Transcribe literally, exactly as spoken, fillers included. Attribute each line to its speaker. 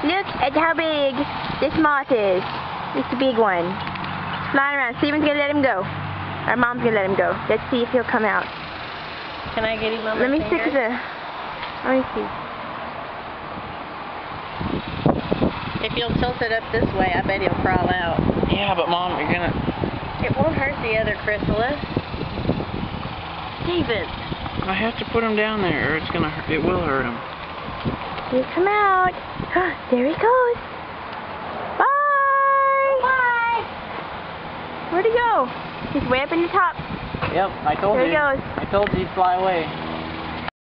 Speaker 1: Look at how big this moth is. It's a big one. Flying around. Steven's gonna let him go. Our mom's gonna let him go. Let's see if he'll come out.
Speaker 2: Can I get him on my
Speaker 1: Let me
Speaker 2: finger?
Speaker 1: stick the... Let me see.
Speaker 2: If you'll tilt it up this way, I bet he'll crawl out.
Speaker 3: Yeah, but Mom, you're gonna...
Speaker 2: It won't hurt the other chrysalis. Steven!
Speaker 3: I have to put him down there, or it's gonna hurt. It will hurt him.
Speaker 1: He'll come out. There he goes. Bye!
Speaker 2: Bye!
Speaker 1: Where'd he go? He's way up in the top.
Speaker 3: Yep, I told
Speaker 1: There
Speaker 3: you.
Speaker 1: he goes.
Speaker 3: I told you he'd fly away.